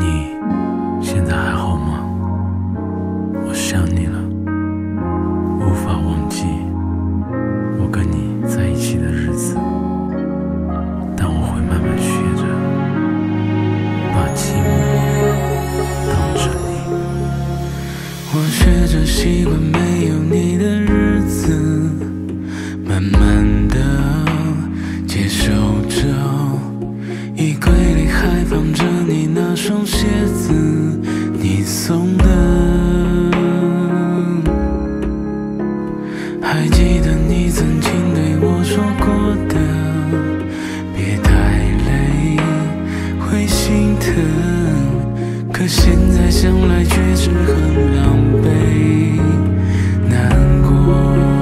你现在还好吗？我想你了，无法忘记我跟你在一起的日子，但我会慢慢学着把寂寞当成你。我学着习惯没有你的日子，慢慢的接受着，衣柜里还放着你那双鞋子，你送的。还记得你曾经对我说过的，别太累，会心疼。可现在想来却是很狼狈，难过。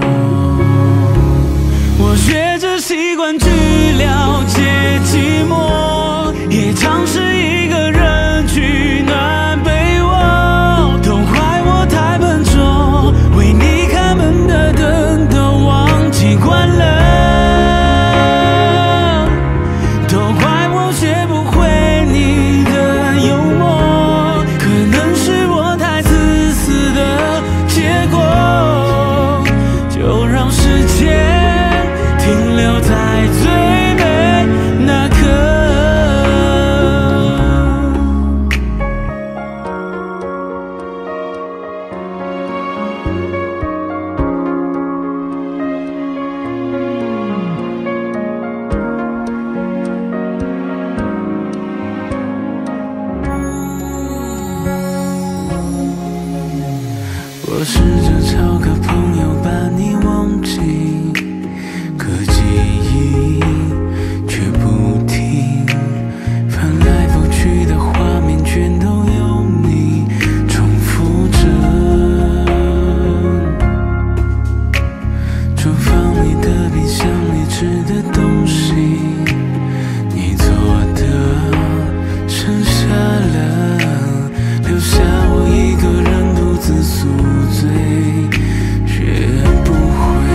我学着习惯去了解寂寞，也尝试一个人取暖被窝，都怪我太笨拙，为你开门的灯都忘记关了，都怪我学不会你的幽默，可能是我太自私的结果，就让时间停留在最美那刻。我试着找个朋友把你忘记，可记忆却不停，翻来覆去的画面全都有你重复着。厨房里的冰箱里吃的东西，你做的剩下了，留下我一个人独自宿醉，学不会。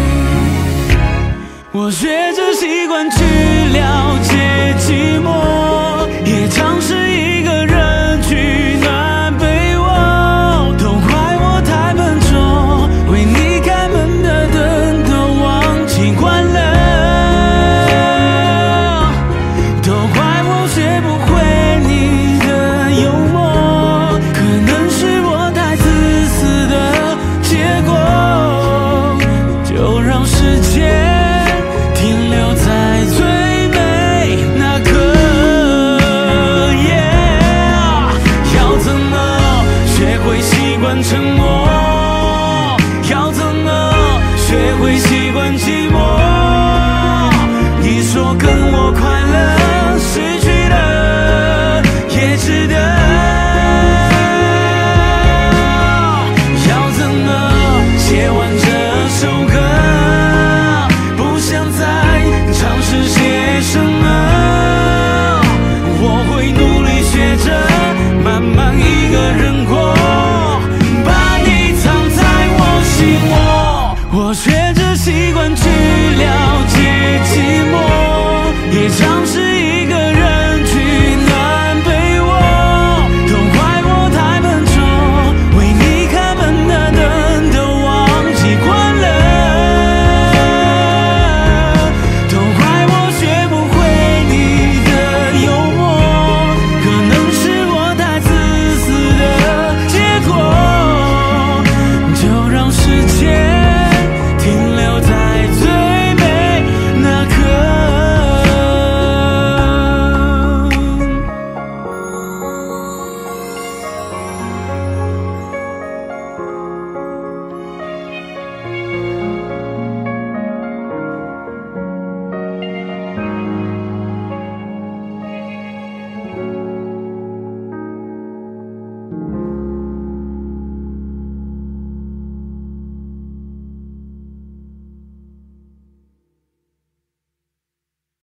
我学着习惯去了解寂寞，也尝试一个人取暖被窝，都怪我太笨拙，为你开门的灯都忘记关了，都怪我学不会